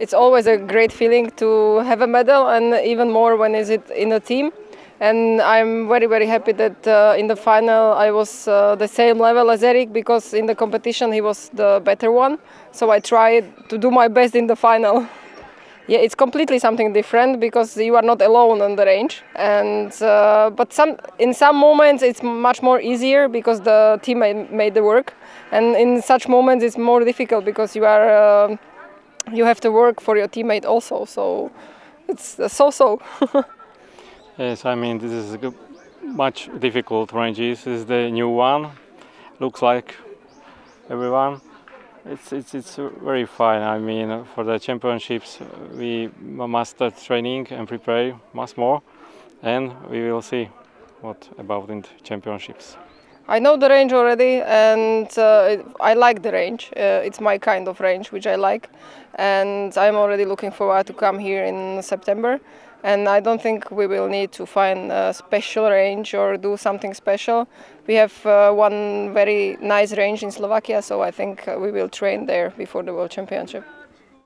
It's always a great feeling to have a medal, and even more when is it in a team. And I'm very, very happy that in the final I was the same level as Erik, because in the competition he was the better one. So I tried to do my best in the final. Yeah, it's completely something different because you are not alone on the range, and but in some moments it's much more easier because the team made the work, and in such moments it's more difficult because you have to work for your teammate also. So it's so. Yes, I mean, this is a much difficult range. This is the new one. Looks like everyone. It's very fine. I mean, for the championships we must start training and prepare much more, and we will see what about in the championships. I know the range already, and I like the range. It's my kind of range, which I like, and I'm already looking forward to come here in September. And I don't think we will need to find a special range or do something special. We have one very nice range in Slovakia, so I think we will train there before the World Championship.